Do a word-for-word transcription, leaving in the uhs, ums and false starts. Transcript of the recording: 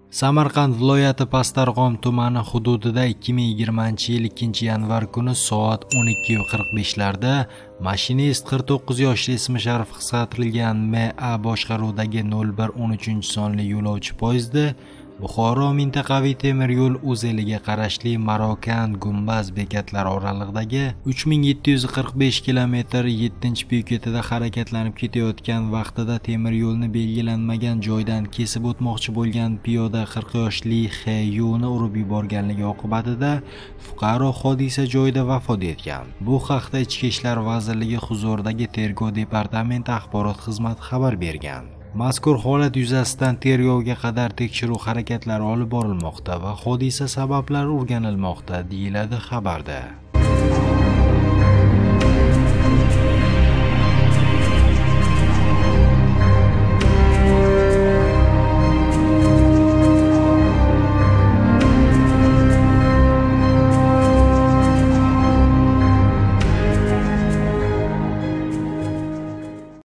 Samarqand viloyati Pastarg'om tumani hududida ikki ming yigirmanchi yil ikkinchi yanvar kuni soat o'n ikki qirq besh larda mashinist qirq to'qqiz yoshli ismi-sharif qisqartirilgan M A boshqaruvidagi nol bir o'n uch sonli yo'lovchi poyezdi Buxoro mintaqaviy temir yo'l o'zeliga qarashli Marokan Gumbaz bekatlari oralig'idagi uch ming yetti yuz qirq besh kilometr yettinchi bekatida harakatlanib ketayotgan vaqtida temir yo'lni belgilanmagan joydan kesib o'tmoqchi bo'lgan piyoda qirq yoshli X Y ni urib yuborganligi oqibatida fuqaro hodisa joyida vafot etgan. Bu haqda Ichki ishlar vazirligi huzuridagi Tergov departamenti axborot xizmati xabar bergan. Mazkur holat yuzasidan tergovga qadar tekshiruv harakatlari olib borilmoqda va hodisa sabablari o'rganilmoqda, deyiladi xabarda.